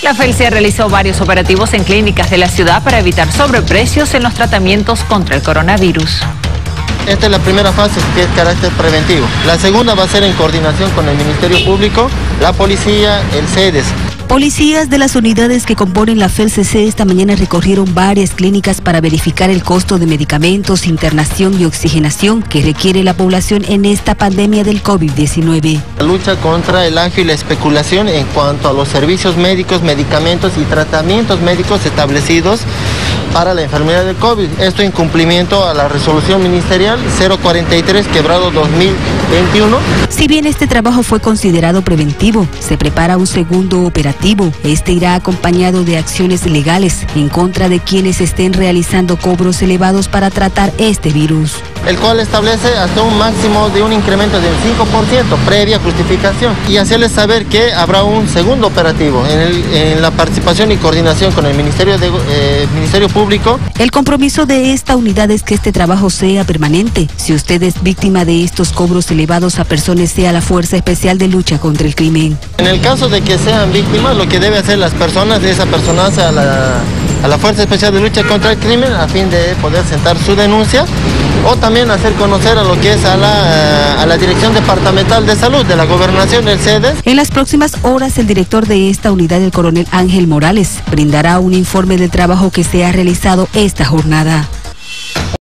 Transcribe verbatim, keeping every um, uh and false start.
La FELCE realizó varios operativos en clínicas de la ciudad para evitar sobreprecios en los tratamientos contra el coronavirus. Esta es la primera fase, que es carácter preventivo. La segunda va a ser en coordinación con el Ministerio Público, la Policía, el CEDES. Policías de las unidades que componen la FELCE esta mañana recorrieron varias clínicas para verificar el costo de medicamentos, internación y oxigenación que requiere la población en esta pandemia del COVID diecinueve. La lucha contra el agio y la especulación en cuanto a los servicios médicos, medicamentos y tratamientos médicos establecidos para la enfermedad del COVID. Esto en cumplimiento a la resolución ministerial cero cuarenta y tres quebrado dos mil veintiuno. Si bien este trabajo fue considerado preventivo, se prepara un segundo operativo. Este irá acompañado de acciones legales en contra de quienes estén realizando cobros elevados para tratar este virus, el cual establece hasta un máximo de un incremento del cinco por ciento previa justificación, y hacerles saber que habrá un segundo operativo en, el, en la participación y coordinación con el Ministerio, de, eh, Ministerio Público. El compromiso de esta unidad es que este trabajo sea permanente. Si usted es víctima de estos cobros elevados, a personas sea la Fuerza Especial de Lucha contra el Crimen. En el caso de que sean víctimas, lo que debe hacer las personas es apersonarse a la, a la Fuerza Especial de Lucha contra el Crimen a fin de poder sentar su denuncia, o también hacer conocer a lo que es a la, a la Dirección Departamental de Salud de la Gobernación del CEDES. En las próximas horas, el director de esta unidad, el coronel Ángel Morales, brindará un informe del trabajo que se ha realizado esta jornada.